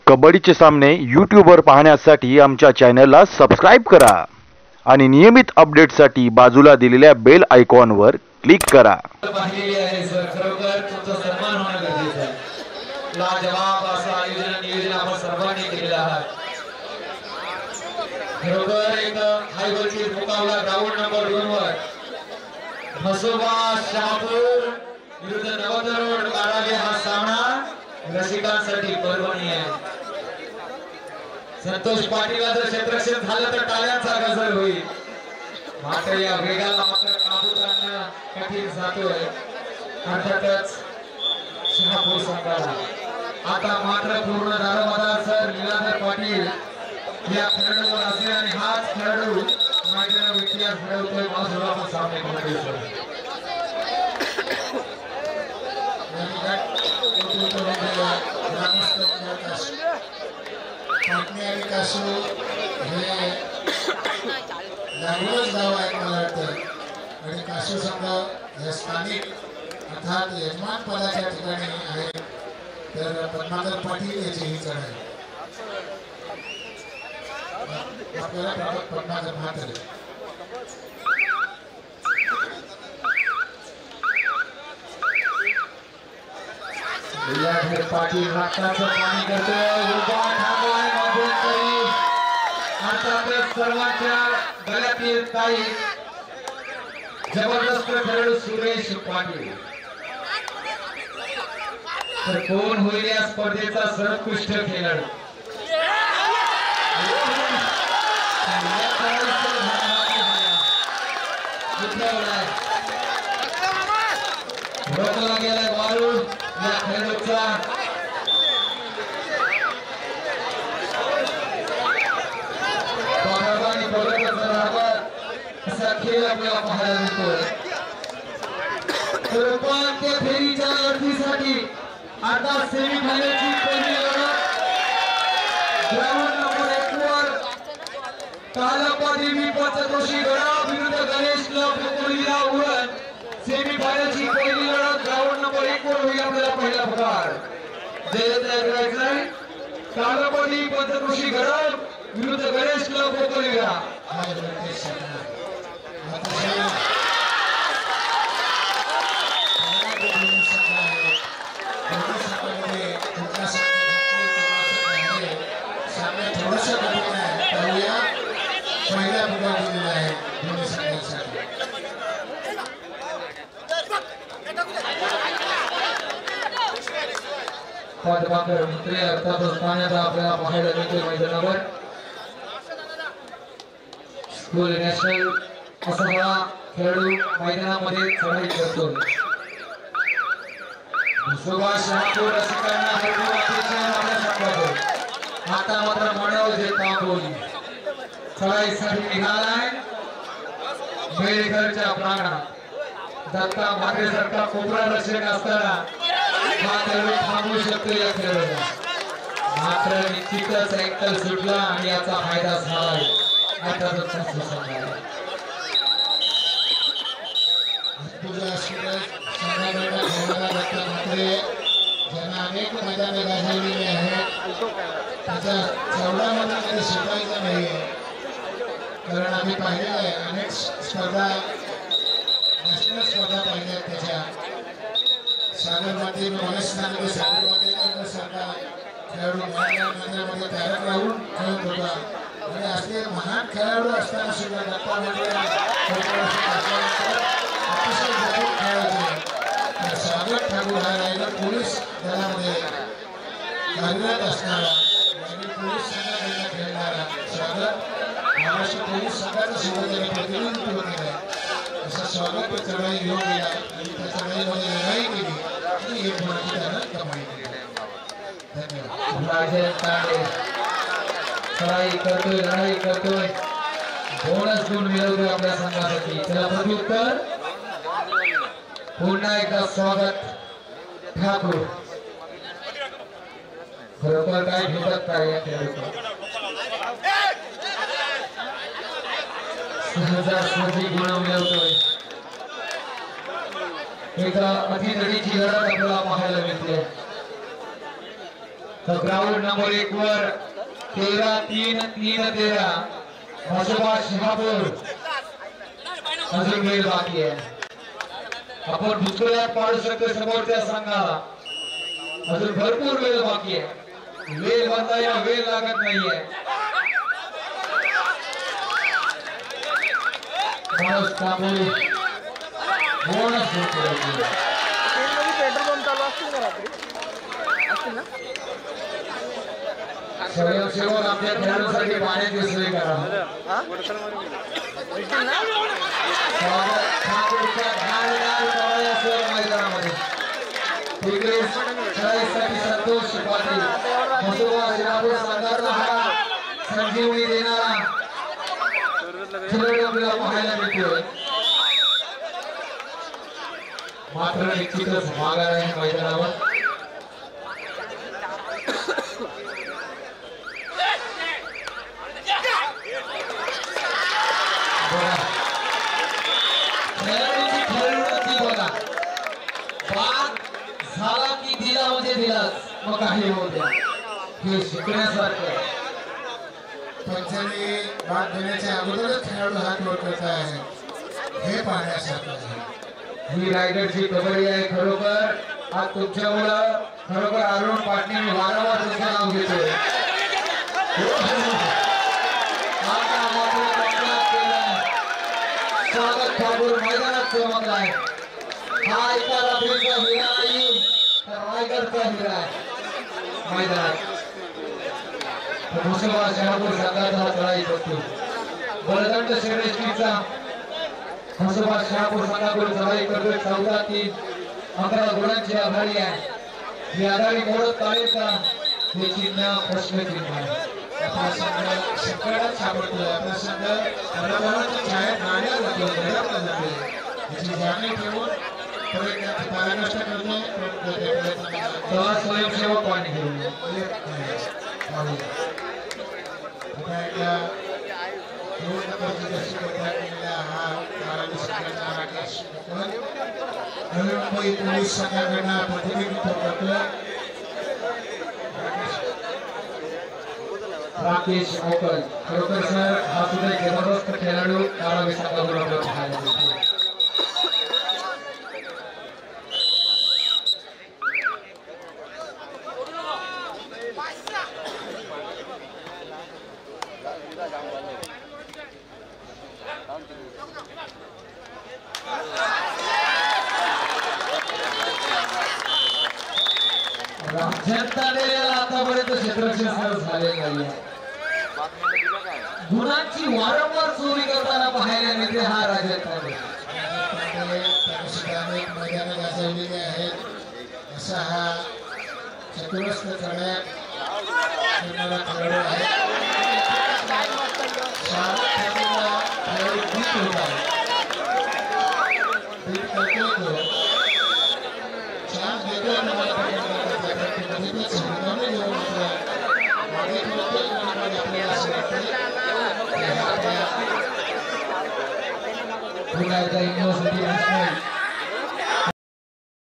कबड्डीचे सामने यूट्यूबवर पाहण्यासाठी आमच्या चॅनलला सबस्क्राइब करा आणि नियमित अपडेटसाठी बाजूला दिलेल्या बेल आयकॉनवर क्लिक करा। लाजवाब असं आयोजन नियोजन आपण सर्वांनी केलेलं आहे। बरोबर एक हाय व्होल्टेज मुकाबला ग्राउंड नंबर 2 वर मसोबा शहापूर विरुद्ध नवतरोड काढावे हा सामना रसिकांसाठी पर्वणी आहे। संतोष पाटीलचं क्षेत्ररक्षण झालं तर टाळ्यांचा गजर होईल, मात्र या वेगाला मात्र काबू करणं कठीण जातोय। अर्थातच शहापूर संघाला आता मात्र पूर्ण दारोमदार सर लीलाधर पाटील या खेळाडूवर असेल आणि हाच खेळाडू मैदानावर इतिहास घडवतोय महसूलाचा सामने कमिटीसोबत। पाटणे कासू हे लागूनच गाव आहे मला वाटतं, आणि कासू संघ हे स्थानिक अर्थात यजमान पदाच्या ठिकाणी आहे। तर पद्माकर पाटील याची ही चढ आहे। आपल्याला पद्माकर म्हातारे पाटील रक्ताचं पाणी करतोय, उभा ठाकलाय मागून तरी अर्थातच सर्वांच्या गळ्यातील काही जबरदस्त खेळाडू सुरेश पाटील। तर कोण होईल या स्पर्धेचा सर्वोत्कृष्ट खेळाडू? रोखला गेलाय बारू या खेळाडूचा। असा खेळ आपल्याला पाहायला मिळतोय। उपांत्य फेरीच्या लढतीसाठी आता सेमीफायनलची पहिली लढत ग्राउंड नंबर 1 वर तालपादेवी पंचक्रोशी गडाव विरुद्ध गणेश क्लब कोकणीला उरण। सेमीफायनलची पहिली लढत ग्राउंड नंबर 1 वर होईल। आपल्याला पहिला प्रकार जयंत करायचा तालपादेवी पंचक्रोशी गडाव विरुद्ध गणेश क्लब कोकणीला। पदमाकर मित्र अर्थातच पाण्याचा आपल्याला पाहायला मिळतोय मैदानावर। स्कूल नॅशनल असा हा खेळाडू मैदानामध्ये चढाई करतो। सुभाष शहापूर रसिकांना आता मात्र मनोज हे तांबोली चढाईसाठी निघालाय। मेळघरच्या प्रांगणात दत्ता भाकरे सारखा कोपरा रक्षक असताना हा खेळाडू थांबू शकतो या खेळाडूला, मात्र निश्चितच सायकल सुटला आणि याचा फायदा झालाय। ज्यांना अनेक मैदाने गाजवलेली आहेत त्याच्या चौडामध्ये कधी शिकायचं नाहीये, कारण आम्ही पाहिलेलं आहे अनेक स्पर्धा नॅशनल स्पर्धा पाहिल्या त्याच्या। सागर पाटील महेशनामध्ये सागर पाटील सारखा खेळाडू मैदानामध्ये तयार राहून खेळत होता, आणि असे महान खेळाडू असताना सुद्धा दत्ता अतिशय जपून खेळायचे। सागर ठाकूर हा रायगड पोलीस दलामध्ये कार्यरत असणारा आणि पोलीस संघाकडे खेळणारा सागर महाराष्ट्र पोलीस संघाचा सुद्धा त्याने प्रतिनिधित्व केलं। असा स्वागत चढाई घेऊन गेला आणि त्या चढाईमध्ये लढाई केली आणि एक गुणाची त्यानं कमाई केली। धन्यवाद। चढाई करतोय, लढाई करतोय, बोनस गुण मिळवतोय आपल्या संघासाठी। चला प्रत्युत्तर पुन्हा एकदा स्वागत ठाकूर। खरोखर काय भेटत काय या खेळाडूला सहजासहजी गुण मिळवतोय। एका अतिजडीची लढत आपल्याला पाहायला मिळते। तर ग्राउंड नंबर 1 वर 13-3-13 मसोबा शहापूर अजून वेळ बाकी आहे. आपण भूतकाळात पाडू शकतो समोरच्या संघाला. अजून भरपूर वेळ बाकी आहे. वेळ बदलायला वेळ लागत नाहीये. बोनस कापून बोनस पेट्रोल पंप चालू असतील का रात्री असतील ना. स्वयंसेवक आपल्या खेळाडूंसाठी पाण्याची सोय करा. मैदानामध्ये खेळासाठी संतोष पाटील मसोबा शहापूर संघाचा हा संजीवनी देणारा खेळाडू आपल्याला पाहायला मिळतोय. मात्र निश्चितच माघार आहे मैदानावर. खेळाडूची खेळवृत्ती बघा. बाद झाला की दिला म्हणजे दिलाच, मग काही होऊ द्या. हे शिकण्यासारखं. पंचांनी बाद देण्याच्या अगोदरच खेळाडू हात वर करत आहे हे पाहण्यासारखं आहे. ही रायगडची कबड्डी आहे. खरोखर आज तुमच्यामुळं खरोखर अरुण पाटणे वारंवार तुमचं नाव घेतोय. आता मात्र कमलात केलाय. स्वागत ठाकूर मैदानात चमकलाय. हा एका रात्रीचा हिरा नाही तर रायगडचा हिरा आहे मैदानात. मुसलमान शहापूर संघाचा हा लढाई असतो. बलदंड श्रेष्ठीचा मुसलमान शहापूर संघाकडून लढाई करतोय. 14-3 11 गुणांची आघाडी आहे. ही आघाडी मोडत काढेल का हे चिन्ह प्रश्नचिन्ह आहे. आपला संघ संकटात सापडतोय. आपला संघ पराभवाच्या छायेत नाण्यात जातोय, धडकला जातोय. याची जाणीव ठेवून प्रयत्नाची पारंगष्ट करतोय. तेव्हा स्वयंसेवक पाणी घेऊन आता एकदा 2 नंबरची दर्शक केलेला हा कारागीर संघाचा राकेश नवी मुंबई पोलीस संघाकडनं प्रतिनिधित्व करतोय. राकेश मोकल. खरोखर सर हा सुद्धा एक जबरदस्त खेळाडू कारागीर संघाकडून आपल्याला पाहायला मिळतो. जनताने आतापर्यंत क्षेत्ररक्षण झालेलं नाही. गुणांची वारंवार चोरी करताना पाहायला मिळते हा राजस्थान. अनेक मैदानं गाजवलेली आहेत. असा हा चतुरस्र करण्यात करणारा खेळाडू आहे. खेळाडू बीट होत आहे. बीट करतोय तो. छान देतोय पुण्याचा